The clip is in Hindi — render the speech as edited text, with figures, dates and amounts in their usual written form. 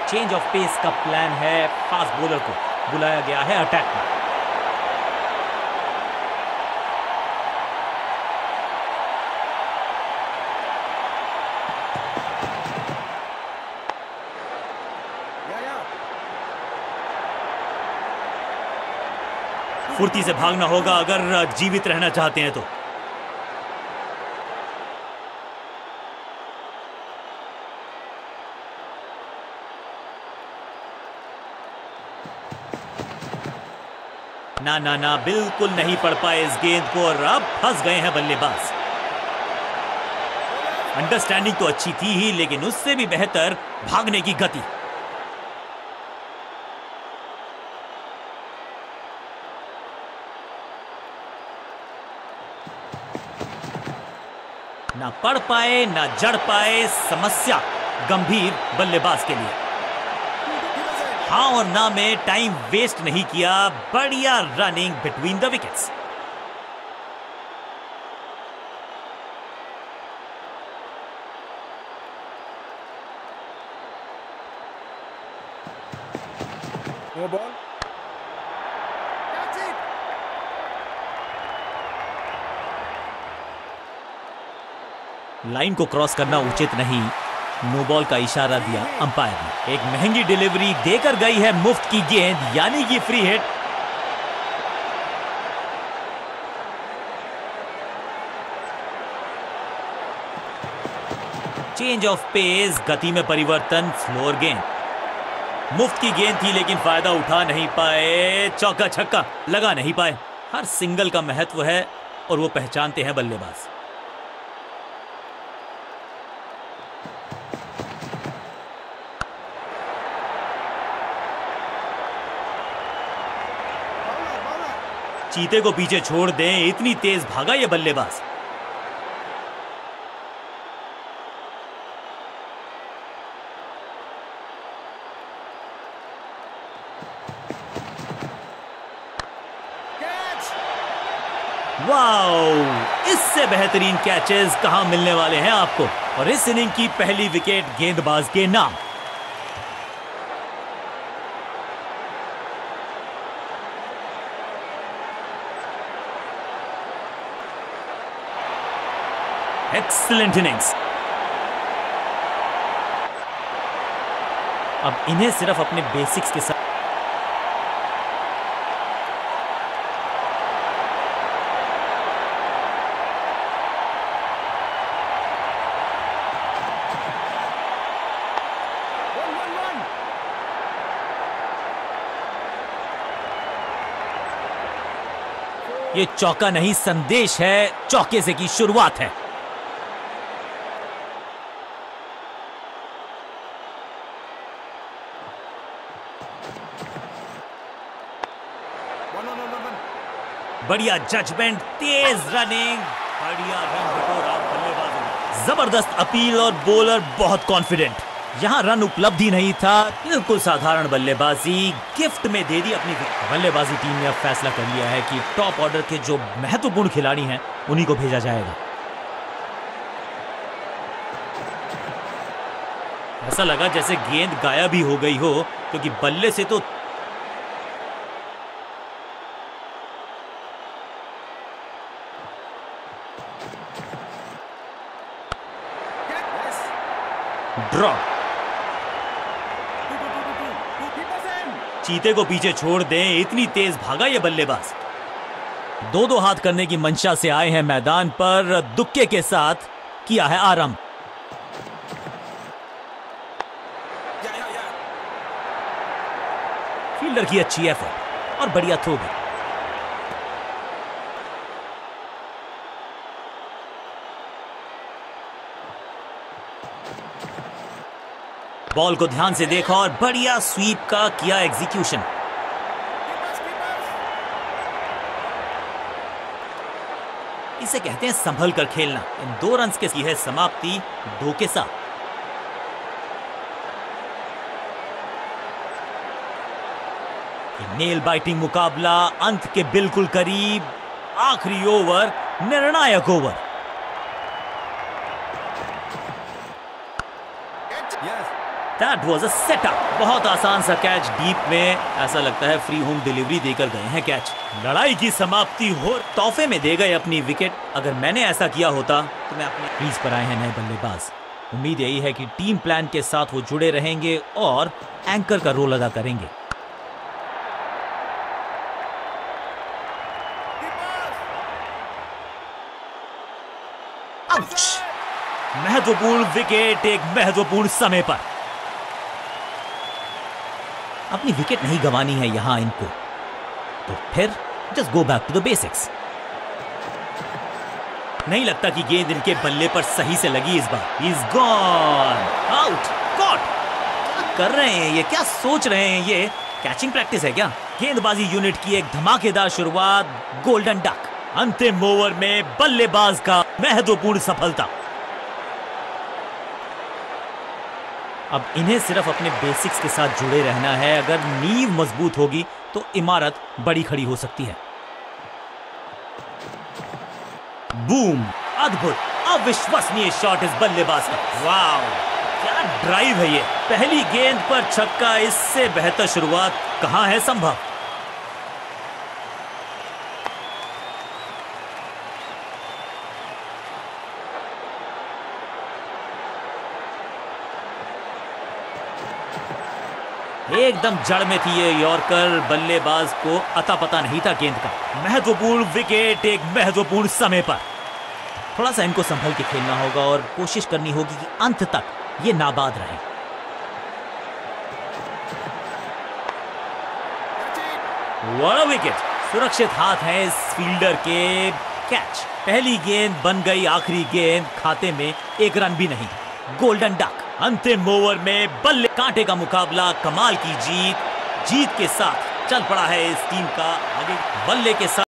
चेंज ऑफ पेस का प्लान है। फास्ट बॉलर को बुलाया गया है अटैक में। फुर्ती से भागना होगा अगर जीवित रहना चाहते हैं तो। ना ना ना, बिल्कुल नहीं पढ़ पाए इस गेंद को और अब फंस गए हैं बल्लेबाज। अंडरस्टैंडिंग तो अच्छी थी ही, लेकिन उससे भी बेहतर भागने की गति। ना पढ़ पाए ना जड़ पाए, समस्या गंभीर बल्लेबाज के लिए। हाँ और ना में टाइम वेस्ट नहीं किया, बढ़िया running between the wickets. No ball. Line को क्रॉस करना उचित नहीं, नो बॉल का इशारा दिया अंपायर ने। एक महंगी डिलीवरी देकर गई है मुफ्त की गेंद, यानी कि free hit. Change of pace, गति में परिवर्तन, स्लोअर गेंद। मुफ्त की गेंद थी लेकिन फायदा उठा नहीं पाए, चौका छक्का लगा नहीं पाए। हर सिंगल का महत्व है और वो पहचानते हैं बल्लेबाज। चीते को पीछे छोड़ दें, इतनी तेज भागा ये बल्लेबाज। वाओ, इससे बेहतरीन कैचेस कहां मिलने वाले हैं आपको। और इस इनिंग की पहली विकेट गेंदबाज के नाम। Excellent innings. अब इन्हें सिर्फ अपने बेसिक्स के साथ ये चौका नहीं, संदेश है, चौके से की शुरुआत है। बढ़िया जजमेंट, तेज रनिंग, बढ़िया रन बटोरा बल्लेबाजों। जबरदस्त अपील और बॉलर बहुत कॉन्फिडेंट। यहां रन उपलब्ध ही नहीं था, बिल्कुल साधारण बल्लेबाजी गिफ्ट में दे दी अपनी। बल्लेबाजी टीम ने अब फैसला कर लिया है कि टॉप ऑर्डर के जो महत्वपूर्ण खिलाड़ी हैं उन्हीं को भेजा जाएगा। ऐसा लगा जैसे गेंद गायब ही हो गई हो, क्योंकि बल्ले से तो ड्रॉप। चीते को पीछे छोड़ दें, इतनी तेज भागा ये बल्लेबाज। दो हाथ करने की मंशा से आए हैं मैदान पर, दुक्के के साथ किया है आरंभ। फील्डर की अच्छी एफर्ट और बढ़िया थ्रो भी। बॉल को ध्यान से देखा और बढ़िया स्वीप का किया एग्जीक्यूशन। इसे कहते हैं संभल कर खेलना। इन 2 रन्स की है समाप्ति 2 के साथ। नेल बाइटिंग मुकाबला अंत के बिल्कुल करीब। आखिरी ओवर, निर्णायक over. That was a setup. बहुत आसान सा कैच डीप में, ऐसा लगता है फ्री होम डिलीवरी देकर गए हैं कैच। लड़ाई की समाप्ति हो, तोहफे में दे गए अपनी विकेट। अगर मैंने ऐसा किया होता तो मैं अपने क्रीज पर आए हैं नए बल्लेबाज। उम्मीद यही है कि टीम प्लान के साथ वो जुड़े रहेंगे और एंकर का रोल अदा करेंगे। आउच! महत्वपूर्ण विकेट एक महत्वपूर्ण समय पर। अपनी विकेट नहीं गंवानी है यहां इनको, तो फिर just go back to the basics. नहीं लगता कि गेंद इनके बल्ले पर सही से लगी इस बार। He's gone! Out! Caught! क्या कर रहे हैं ये? क्या सोच रहे हैं ये? कैचिंग प्रैक्टिस है क्या? गेंदबाजी यूनिट की एक धमाकेदार शुरुआत, गोल्डन डक। अंतिम ओवर में बल्लेबाज का महत्वपूर्ण सफलता। अब इन्हें सिर्फ अपने बेसिक्स के साथ जुड़े रहना है। अगर नींव मजबूत होगी तो इमारत बड़ी खड़ी हो सकती है। बूम! अद्भुत, अविश्वसनीय शॉट इस बल्लेबाज का। वाव! क्या ड्राइव है ये। पहली गेंद पर छक्का, इससे बेहतर शुरुआत कहां है संभव। एकदम जड़ में थी ये यॉर्कर, बल्लेबाज को अता पता नहीं था गेंद का। महत्वपूर्ण विकेट एक महत्वपूर्ण समय पर। थोड़ा सा इनको संभल के खेलना होगा और कोशिश करनी होगी कि अंत तक ये नाबाद रहे। What a wicket! सुरक्षित हाथ है इस फील्डर के। कैच! पहली गेंद बन गई आखिरी गेंद, खाते में एक रन भी नहीं। Golden duck. अंतिम ओवर में बल्ले कांटे का मुकाबला, कमाल की जीत। जीत के साथ चल पड़ा है इस टीम का आगे। बल्ले के साथ